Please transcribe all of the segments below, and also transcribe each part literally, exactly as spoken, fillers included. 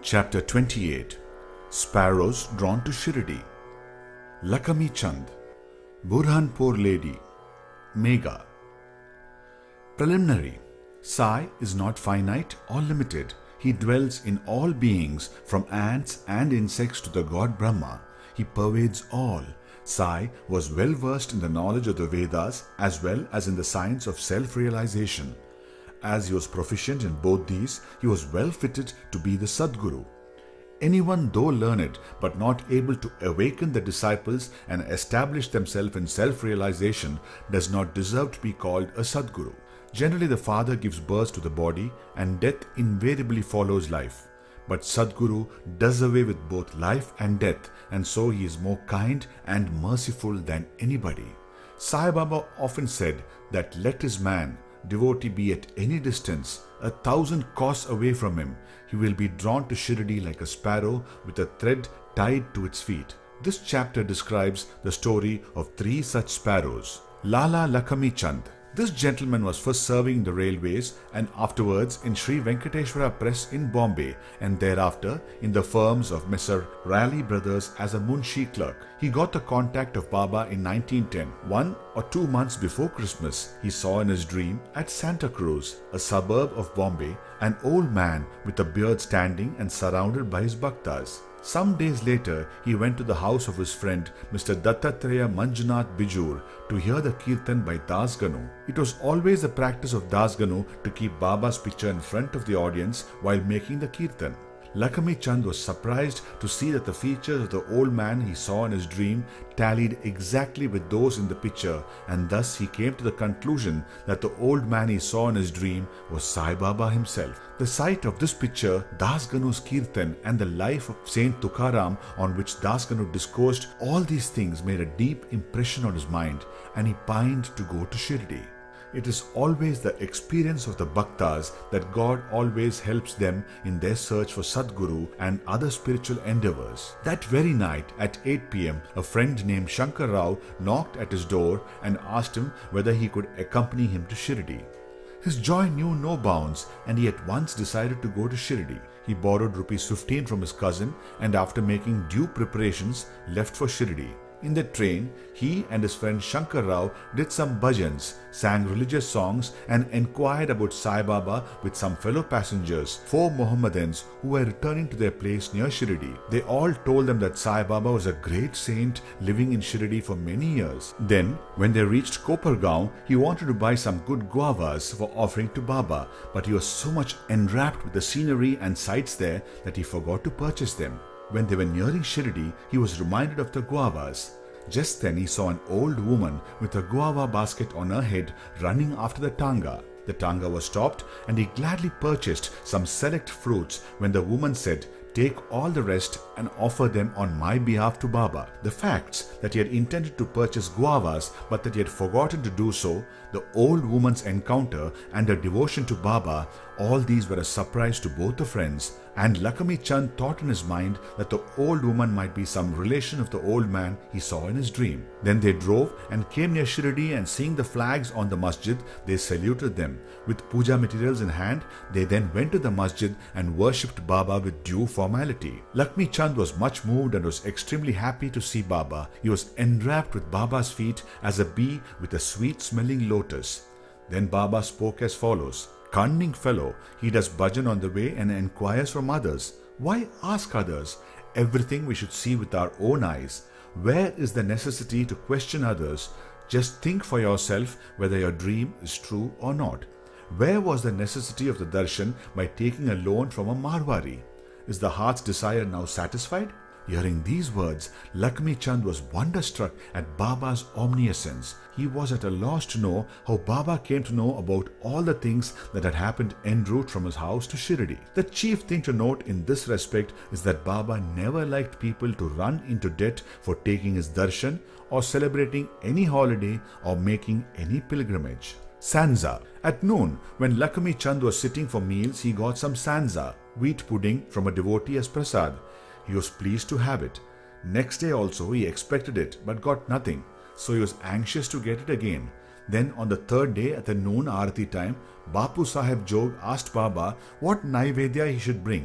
Chapter twenty-eight. Sparrows Drawn to Shirdi. Lakami Chand, Burhanpur Lady, Megha. Preliminary. Sai is not finite or limited. He dwells in all beings, from ants and insects to the god Brahma. He pervades all. Sai was well versed in the knowledge of the Vedas as well as in the science of self-realization. As he was proficient in both these, he was well fitted to be the Sadguru. Anyone, though learned but not able to awaken the disciples and establish themselves in self-realization, does not deserve to be called a Sadguru. Generally, the father gives birth to the body and death invariably follows life. But Sadguru does away with both life and death, and so he is more kind and merciful than anybody. Sai Baba often said that let his man, devotee, be at any distance, a thousand kos away from him, he will be drawn to Shirdi like a sparrow with a thread tied to its feet. This chapter describes the story of three such sparrows. Lala Lakami Chand. This gentleman was first serving in the railways and afterwards in Sri Venkateshwara Press in Bombay, and thereafter in the firms of Messer Raleigh Brothers as a Munshi clerk. He got the contact of Baba in nineteen ten. One or two months before Christmas, he saw in his dream at Santa Cruz, a suburb of Bombay, an old man with a beard standing and surrounded by his bhaktas. Some days later, he went to the house of his friend Mister Dattatreya Manjunath Bijur to hear the Kirtan by Das Ganu. It was always the practice of Das Ganu to keep Baba's picture in front of the audience while making the Kirtan. Lakami Chand was surprised to see that the features of the old man he saw in his dream tallied exactly with those in the picture, and thus he came to the conclusion that the old man he saw in his dream was Sai Baba himself. The sight of this picture, Das Ganu's Kirtan, and the life of Saint Tukaram on which Das Ganu discoursed, all these things made a deep impression on his mind, and he pined to go to Shirdi. It is always the experience of the Bhaktas that God always helps them in their search for Sadguru and other spiritual endeavors. That very night at eight p m, a friend named Shankar Rao knocked at his door and asked him whether he could accompany him to Shirdi. His joy knew no bounds, and he at once decided to go to Shirdi. He borrowed rupees fifteen from his cousin and after making due preparations left for Shirdi. In the train, he and his friend Shankar Rao did some bhajans, sang religious songs and inquired about Sai Baba with some fellow passengers, four Mohammedans who were returning to their place near Shirdi. They all told them that Sai Baba was a great saint living in Shirdi for many years. Then, when they reached Kopargaon, he wanted to buy some good guavas for offering to Baba, but he was so much enwrapped with the scenery and sights there that he forgot to purchase them. When they were nearing Shirdi, he was reminded of the guavas. Just then he saw an old woman with a guava basket on her head running after the tanga. The tanga was stopped and he gladly purchased some select fruits when the woman said, "Take all the rest and offer them on my behalf to Baba." The facts that he had intended to purchase guavas but that he had forgotten to do so, the old woman's encounter and her devotion to Baba, all these were a surprise to both the friends, and Lakami Chand thought in his mind that the old woman might be some relation of the old man he saw in his dream. Then they drove and came near Shirdi, and seeing the flags on the masjid, they saluted them. With puja materials in hand, they then went to the masjid and worshipped Baba with due formality. Lakami Chand was much moved and was extremely happy to see Baba. He was enwrapped with Baba's feet as a bee with a sweet-smelling lotus. Then Baba spoke as follows. "Cunning fellow, he does bhajan on the way and inquires from others. Why ask others? Everything we should see with our own eyes. Where is the necessity to question others? Just think for yourself whether your dream is true or not. Where was the necessity of the darshan by taking a loan from a Marwari? Is the heart's desire now satisfied?" Hearing these words, Lakami Chand was wonderstruck at Baba's omniscience. He was at a loss to know how Baba came to know about all the things that had happened en route from his house to Shirdi. The chief thing to note in this respect is that Baba never liked people to run into debt for taking his darshan or celebrating any holiday or making any pilgrimage. Sanza. At noon, when Lakami Chand was sitting for meals, he got some sanza, wheat pudding, from a devotee as prasad. He was pleased to have it. Next day also he expected it but got nothing, so he was anxious to get it again. Then on the third day at the noon Aarati time, Bapu Sahib Jog asked Baba what Naivedya he should bring.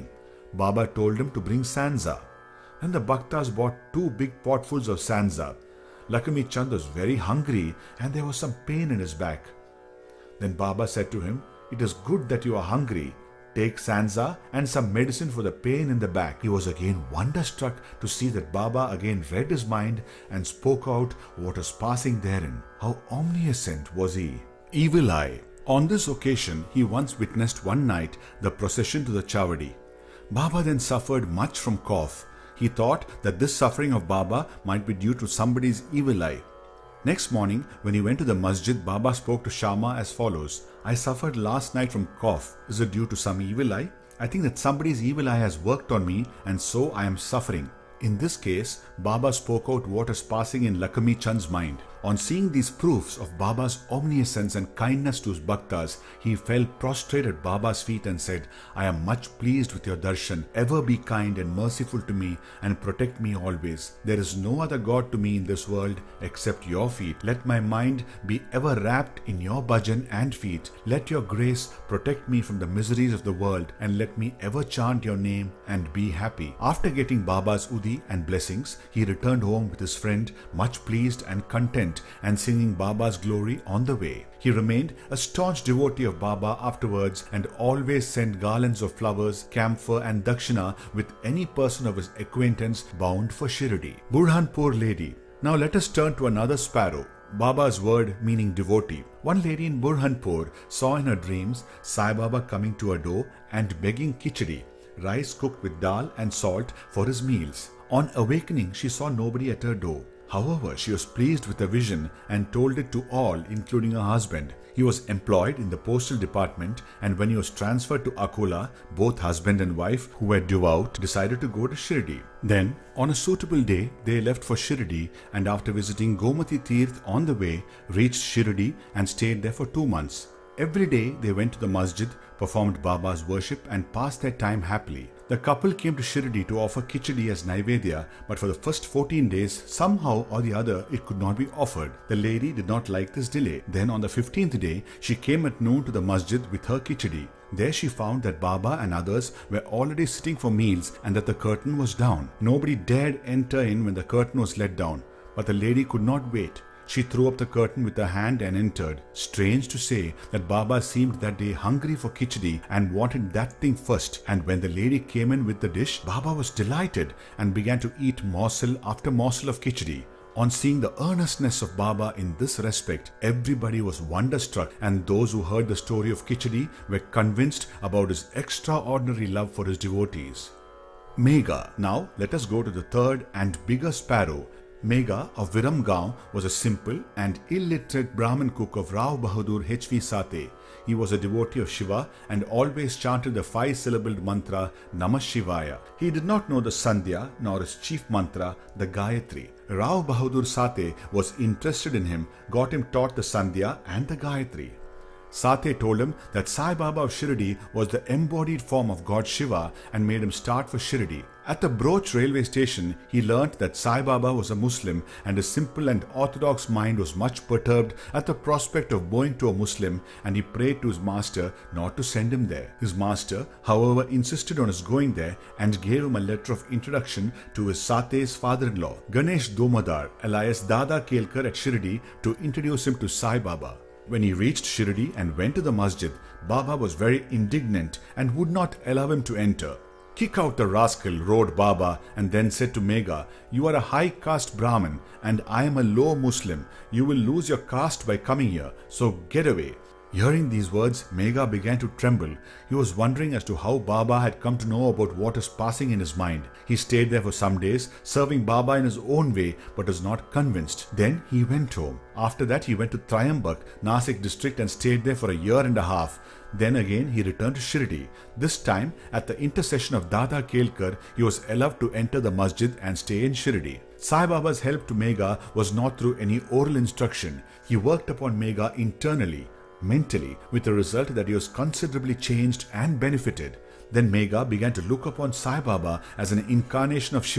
Baba told him to bring sanza. And the Bhaktas bought two big potfuls of sanza. Lakshmi Chand was very hungry and there was some pain in his back. Then Baba said to him, "It is good that you are hungry. Take sanza and some medicine for the pain in the back." He was again wonderstruck to see that Baba again read his mind and spoke out what was passing therein. How omniscient was he! Evil eye. On this occasion, he once witnessed one night the procession to the Chavadi. Baba then suffered much from cough. He thought that this suffering of Baba might be due to somebody's evil eye. Next morning, when he went to the masjid, Baba spoke to Shama as follows: "I suffered last night from cough. Is it due to some evil eye? I think that somebody's evil eye has worked on me and so I am suffering." In this case, Baba spoke out what is passing in Lakshmi Chand's mind. On seeing these proofs of Baba's omniscience and kindness to his bhaktas, he fell prostrate at Baba's feet and said, "I am much pleased with your darshan. Ever be kind and merciful to me and protect me always. There is no other God to me in this world except your feet. Let my mind be ever wrapped in your bhajan and feet. Let your grace protect me from the miseries of the world and let me ever chant your name and be happy." After getting Baba's udi and blessings, he returned home with his friend, much pleased and content, and singing Baba's glory on the way. He remained a staunch devotee of Baba afterwards and always sent garlands of flowers, camphor and dakshina with any person of his acquaintance bound for Shirdi. Burhanpur lady. Now let us turn to another sparrow. Baba's word meaning devotee. One lady in Burhanpur saw in her dreams Sai Baba coming to her door and begging khichdi, rice cooked with dal and salt, for his meals. On awakening, she saw nobody at her door. However, she was pleased with the vision and told it to all, including her husband. He was employed in the postal department, and when he was transferred to Akola, both husband and wife, who were devout, decided to go to Shirdi. Then, on a suitable day, they left for Shirdi, and after visiting Gomati Tirth on the way, reached Shirdi and stayed there for two months. Every day they went to the masjid, performed Baba's worship and passed their time happily. The couple came to Shirdi to offer khichdi as Naivedya, but for the first fourteen days, somehow or the other, it could not be offered. The lady did not like this delay. Then on the fifteenth day, she came at noon to the masjid with her khichdi. There she found that Baba and others were already sitting for meals and that the curtain was down. Nobody dared enter in when the curtain was let down, but the lady could not wait. She threw up the curtain with her hand and entered. Strange to say that Baba seemed that day hungry for khichdi and wanted that thing first. And when the lady came in with the dish, Baba was delighted and began to eat morsel after morsel of khichdi. On seeing the earnestness of Baba in this respect, everybody was wonderstruck, and those who heard the story of khichdi were convinced about his extraordinary love for his devotees. Megha. Now let us go to the third and bigger sparrow. Megha of Viramgaon was a simple and illiterate Brahmin cook of Rao Bahadur H V Sate. He was a devotee of Shiva and always chanted the five-syllabled mantra Namah Shivaya. He did not know the Sandhya nor his chief mantra, the Gayatri. Rao Bahadur Sate was interested in him, got him taught the Sandhya and the Gayatri. Sate told him that Sai Baba of Shirdi was the embodied form of God Shiva and made him start for Shirdi. At the Broach railway station, he learnt that Sai Baba was a Muslim, and his simple and orthodox mind was much perturbed at the prospect of going to a Muslim, and he prayed to his master not to send him there. His master, however, insisted on his going there and gave him a letter of introduction to his Sate's father-in-law, Ganesh Domadar, alias Dada Kelkar at Shirdi, to introduce him to Sai Baba. When he reached Shirdi and went to the masjid, Baba was very indignant and would not allow him to enter. "Kick out the rascal," roared Baba, and then said to Megha, "You are a high caste Brahmin and I am a low Muslim. You will lose your caste by coming here, so get away." Hearing these words, Megha began to tremble. He was wondering as to how Baba had come to know about what was passing in his mind. He stayed there for some days, serving Baba in his own way, but was not convinced. Then he went home. After that, he went to Triambak, Nasik district, and stayed there for a year and a half. Then again he returned to Shirdi. This time, at the intercession of Dada Kelkar, he was allowed to enter the masjid and stay in Shirdi. Sai Baba's help to Megha was not through any oral instruction. He worked upon Megha internally, mentally, with the result that he was considerably changed and benefited. Then Megha began to look upon Sai Baba as an incarnation of Shiva.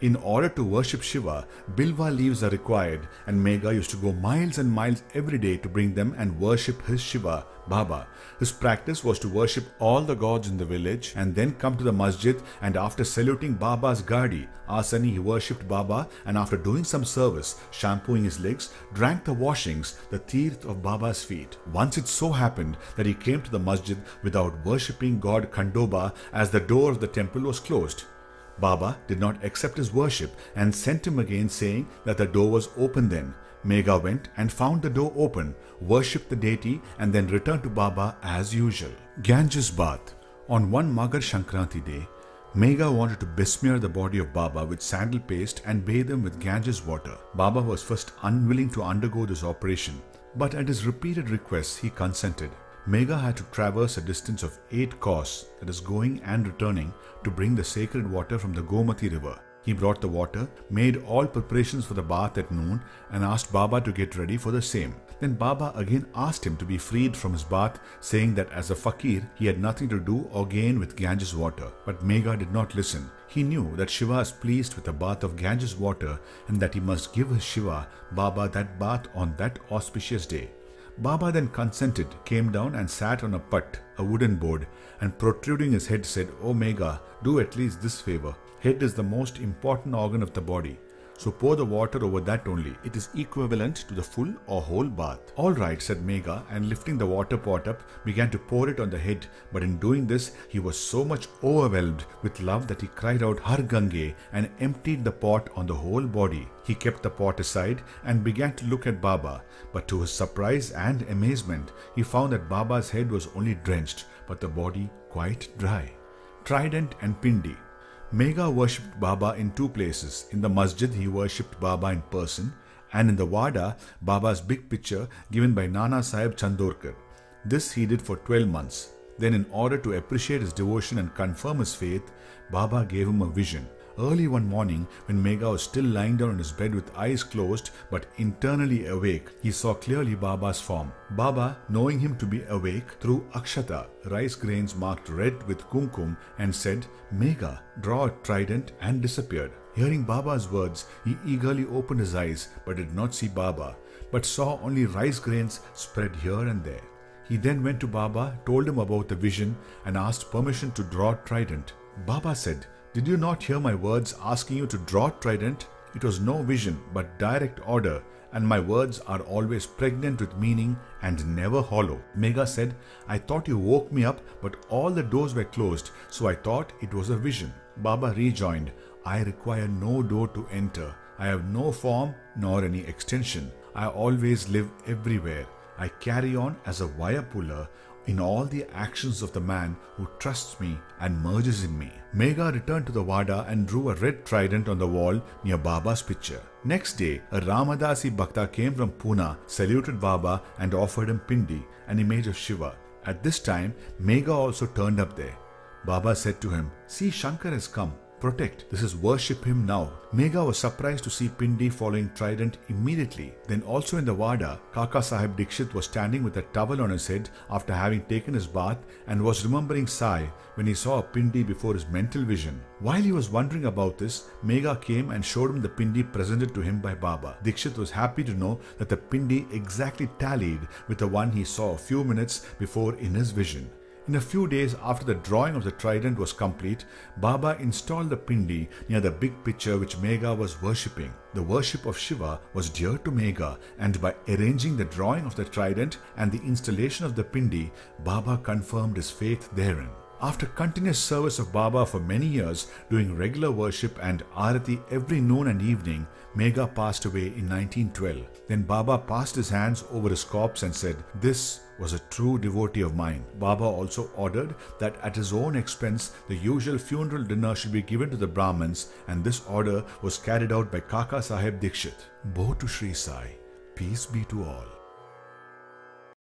In order to worship Shiva, bilva leaves are required, and Megha used to go miles and miles every day to bring them and worship his Shiva, Baba. His practice was to worship all the gods in the village and then come to the masjid, and after saluting Baba's Gadi, Asani, he worshipped Baba, and after doing some service, shampooing his legs, drank the washings, the teeth of Baba's feet. Once it so happened that he came to the masjid without worshipping God Khandoba, as the door of the temple was closed. Baba did not accept his worship and sent him again, saying that the door was open then. Megha went and found the door open, worshipped the deity, and then returned to Baba as usual. Ganges bath. On one Magar Shankranti day, Megha wanted to besmear the body of Baba with sandal paste and bathe him with Ganges water. Baba was first unwilling to undergo this operation, but at his repeated requests he consented. Megha had to traverse a distance of eight kos, that is going and returning, to bring the sacred water from the Gomati river. He brought the water, made all preparations for the bath at noon, and asked Baba to get ready for the same. Then Baba again asked him to be freed from his bath, saying that as a fakir he had nothing to do or gain with Ganges water. But Megha did not listen. He knew that Shiva is pleased with a bath of Ganges water and that he must give his Shiva, Baba, that bath on that auspicious day. Baba then consented, came down and sat on a putt, a wooden board, and protruding his head said, "O Megha, do at least this favor. Head is the most important organ of the body. So pour the water over that only. It is equivalent to the full or whole bath." "All right," said Megha, and lifting the water pot up, began to pour it on the head. But in doing this, he was so much overwhelmed with love that he cried out, "Har Gange," and emptied the pot on the whole body. He kept the pot aside and began to look at Baba. But to his surprise and amazement, he found that Baba's head was only drenched, but the body quite dry. Trident and Pindi. Megha worshipped Baba in two places. In the masjid, he worshipped Baba in person, and in the Wada, Baba's big picture given by Nana Sahib Chandorkar. This he did for twelve months. Then, in order to appreciate his devotion and confirm his faith, Baba gave him a vision. Early one morning, when Megha was still lying down on his bed with eyes closed but internally awake, he saw clearly Baba's form. Baba, knowing him to be awake, threw akshata, rice grains marked red with kumkum, and said, "Megha, draw a trident," and disappeared. Hearing Baba's words, he eagerly opened his eyes but did not see Baba, but saw only rice grains spread here and there. He then went to Baba, told him about the vision, and asked permission to draw trident. Baba said, "Did you not hear my words asking you to draw trident? It was no vision but direct order, and my words are always pregnant with meaning and never hollow." Megha said, "I thought you woke me up, but all the doors were closed, so I thought it was a vision." Baba rejoined, "I require no door to enter. I have no form nor any extension. I always live everywhere. I carry on as a wire puller in all the actions of the man who trusts me and merges in me." Megha returned to the Wada and drew a red trident on the wall near Baba's picture. Next day, a Ramadasi Bhakta came from Pune, saluted Baba and offered him Pindi, an image of Shiva. At this time, Megha also turned up there. Baba said to him, "See, Shankar has come. Protect. This is worship him now." Megha was surprised to see Pindi following trident immediately. Then also in the Wada, Kaka Sahib Dikshit was standing with a towel on his head after having taken his bath and was remembering Sai when he saw a Pindi before his mental vision. While he was wondering about this, Megha came and showed him the Pindi presented to him by Baba. Dikshit was happy to know that the Pindi exactly tallied with the one he saw a few minutes before in his vision. In a few days after the drawing of the trident was complete, Baba installed the Pindi near the big picture which Megha was worshipping. The worship of Shiva was dear to Megha, and by arranging the drawing of the trident and the installation of the Pindi, Baba confirmed his faith therein. After continuous service of Baba for many years, doing regular worship and arati every noon and evening, Megha passed away in nineteen twelve. Then Baba passed his hands over his corpse and said, "This was a true devotee of mine." Baba also ordered that at his own expense the usual funeral dinner should be given to the Brahmins, and this order was carried out by Kaka Sahib Dikshit. Bo to Sri Sai. Peace be to all.